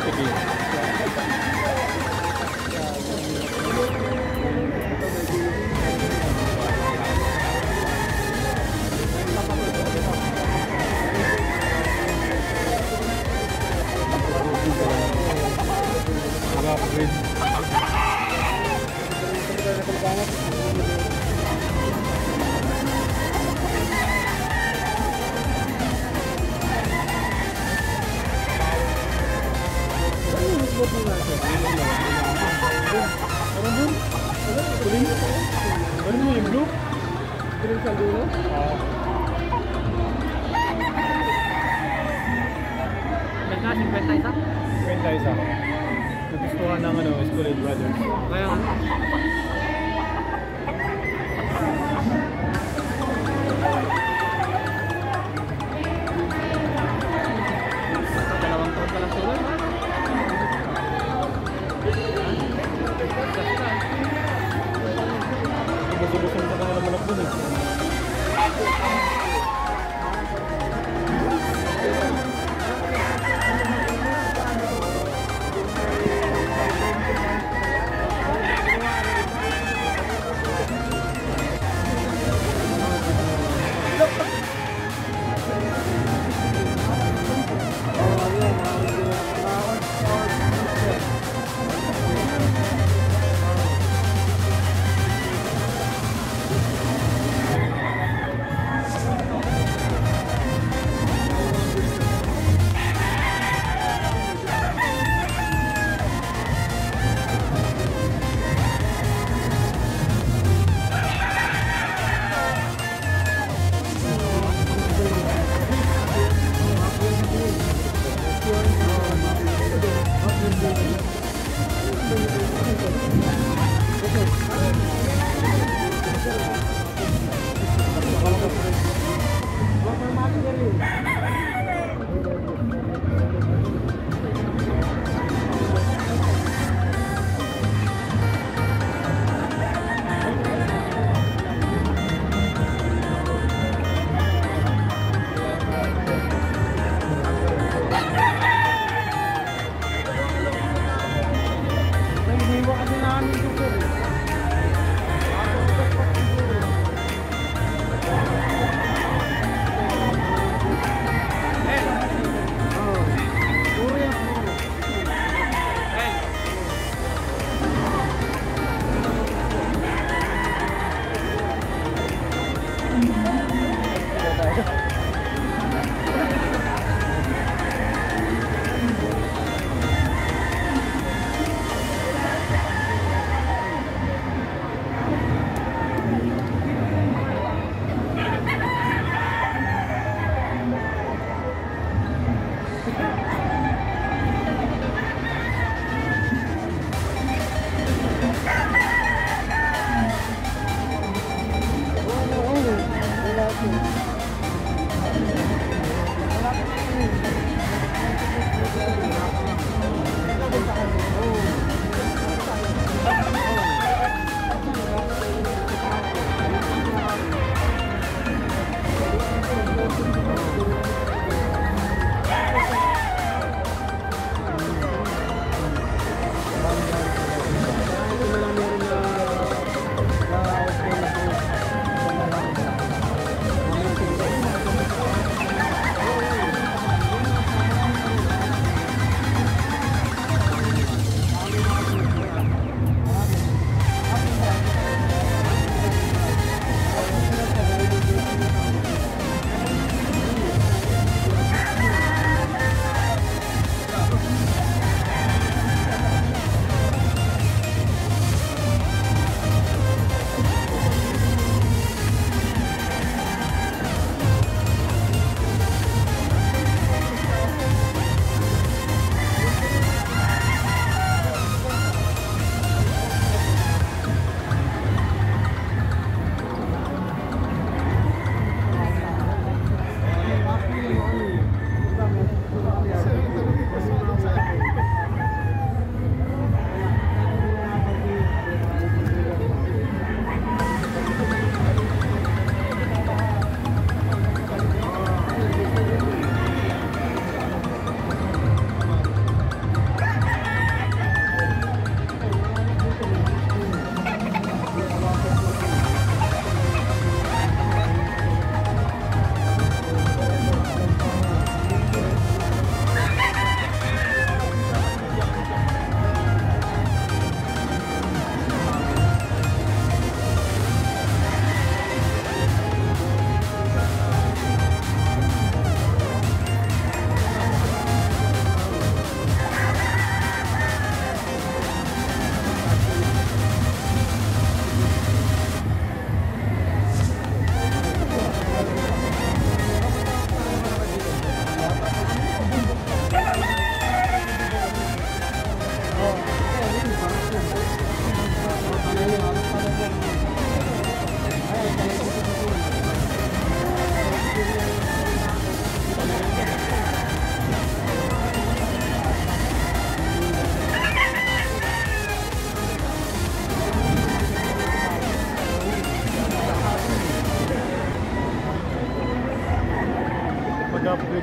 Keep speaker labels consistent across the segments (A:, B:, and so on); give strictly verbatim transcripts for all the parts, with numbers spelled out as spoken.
A: Sige. Kwenta isa. Nagustuhan ng ano, Schooled Brothers.
B: Kaya dalawang taon ka lang sulat, ha?
A: Gusto-gusto mo na naman ako dun eh.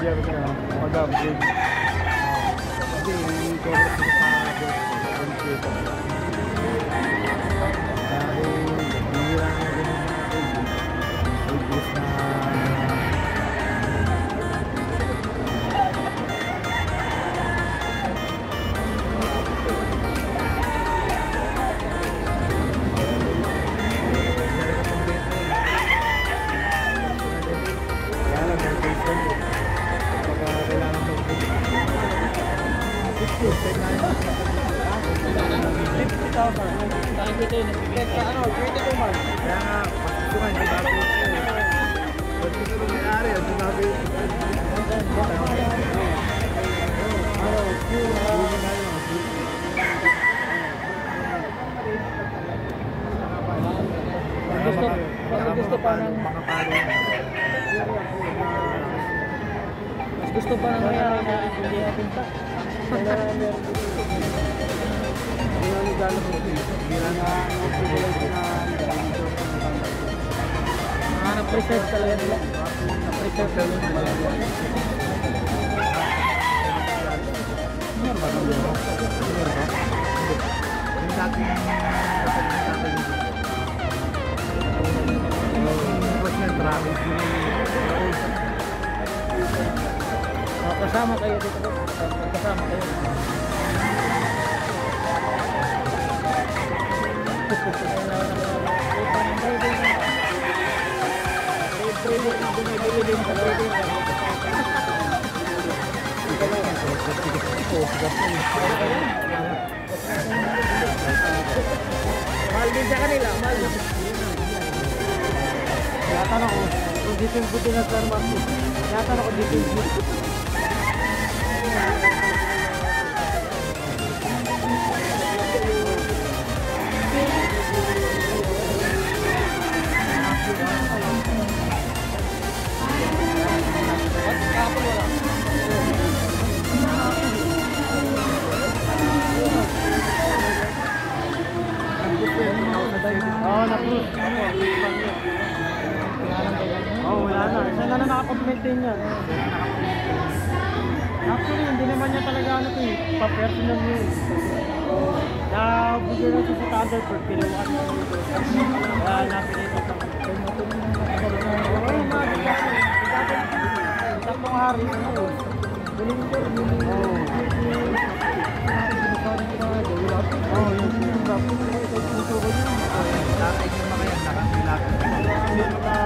A: manager niya, mag-upgrade. Kasi yung cover ko sa computer. Dahil bihira na ganun natin. Ibus na kaya nga, gusto ka, hindi bago ito. Ba't gusto ko may-ari? Ang sinabi ito.
B: Mas gusto pa ng
A: mga palo.
B: mas gusto pa ng mayari na hindi natin pa. Kaya na meron dito. Hindi na nagano ko. Hindi na na-optimize na ah, na-preserve talaga nila. Na-preserve talaga nila.
A: Meron ba? Meron ba? Yung dating tapos yan, traffic
B: Oh, kasama kayo dito. Kasama kayo. Mahal din sa kanila, mahal din. Natanong ko, kung dito yung buti na Starbucks, natanong ko dito yung buti. Oo, na-proof. Oo, wala na. Siya na na nakapag-maintain yan. Actually, hindi naman niya talaga ano ito eh. Pa-personal yun. Nabigyan na siya sa standard per kilowatt. Kaya napinito pa. Oo, mabigyan. Tatlong hari. Galing ko. Oo. Oo, yun. Puso ko yun.
A: Lakay yung mga yan, nakakilakay.
B: Yung mga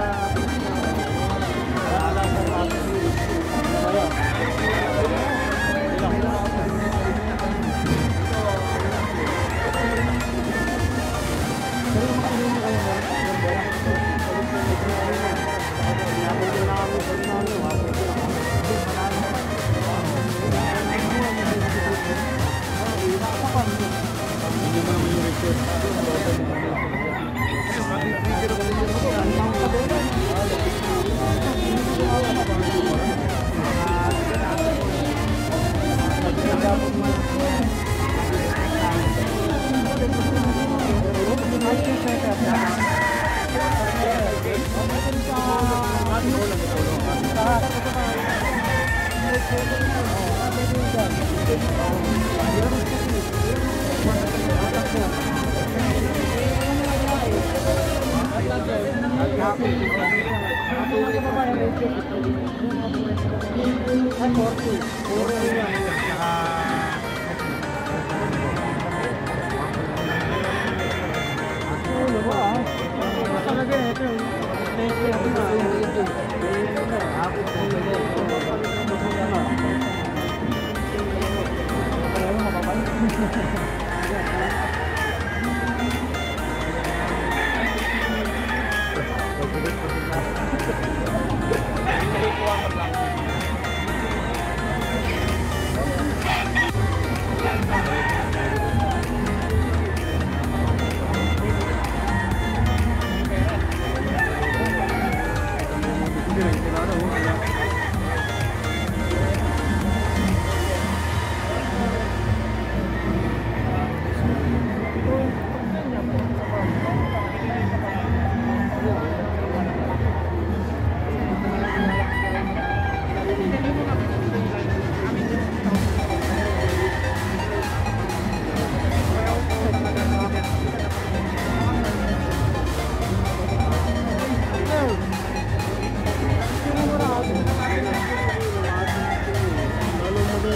A: Hindi mo naman yung request.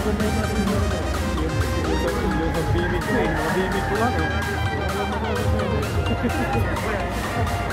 B: maganda yung masinyo ko.
A: Yung yung bimig ko eh, bimig ko lang eh.